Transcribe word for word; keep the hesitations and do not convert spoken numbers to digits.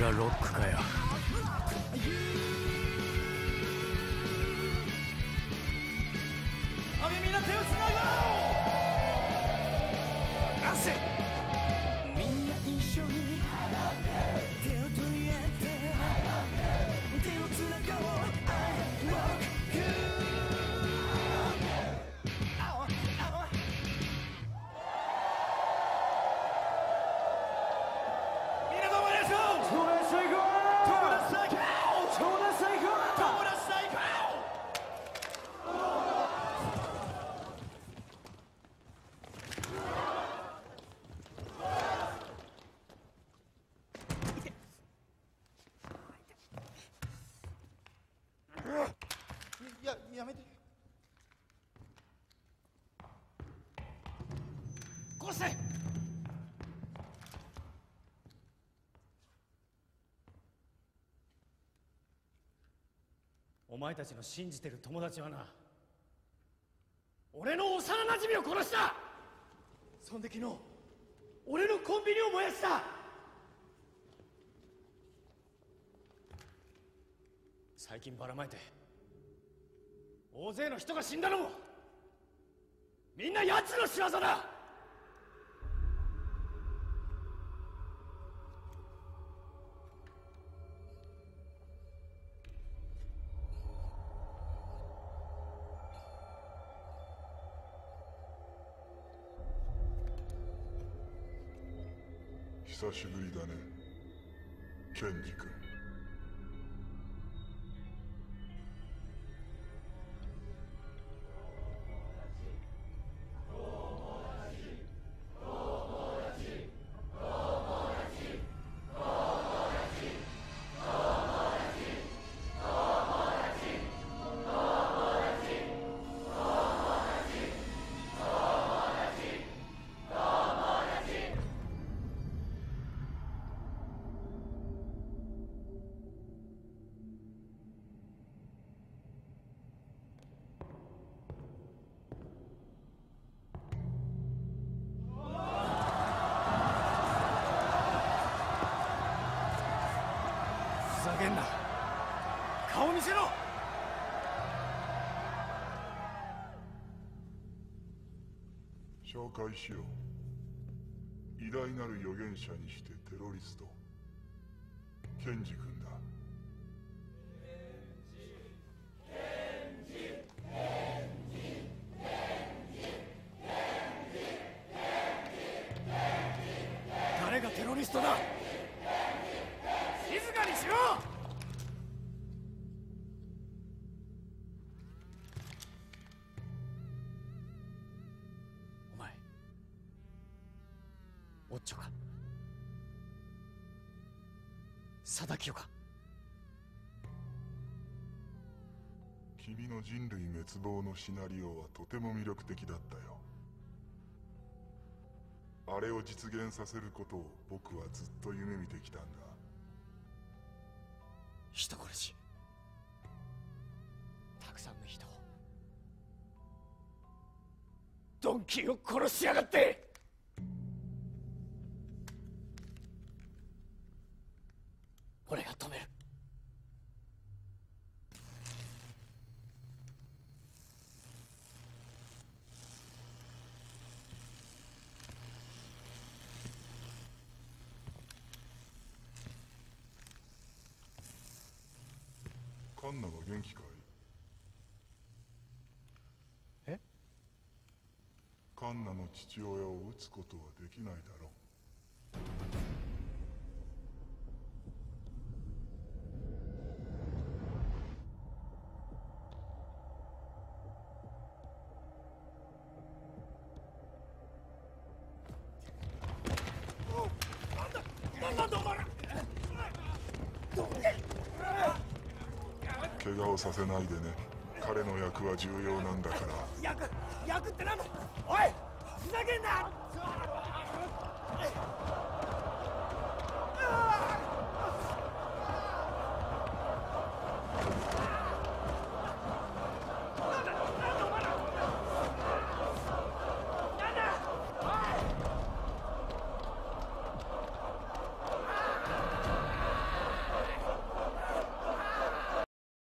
がロックかよ。 みんな手をつなごう。汗。みんな一緒に手を取り合って手をつなごう。I rock you。みんなどうもありがとう。友達最高。友達最高。友達最高。友達最高。や、やめて。殺せ。お前たちの信じてる友達はな、俺の幼馴染を殺した。そんで昨日俺のコンビニを燃やした。最近ばらまいて大勢の人が死んだのもみんな奴の仕業だ。 久しぶりだね、ケンジ君。ふざけんな。顔見せろ。 紹介しよう。偉大なる預言者にしてテロリスト、ケンジ君だ。 誰がテロリストだ。静かにしろ。お前オッチョか貞清か。 君の人類滅亡のシナリオはとても魅力的だったよ。あれを実現させることを僕はずっと夢見てきたんだ。 人殺し、たくさんの人を、ドンキーを殺しやがって。俺が止める。 カンナが元気かい？ え？ カンナの父親を撃つことはできないだろう。 なんだお前ら。 怪我をさせないでね。彼の役は重要なんだから。 役役ってなんだ。おいふざけんな。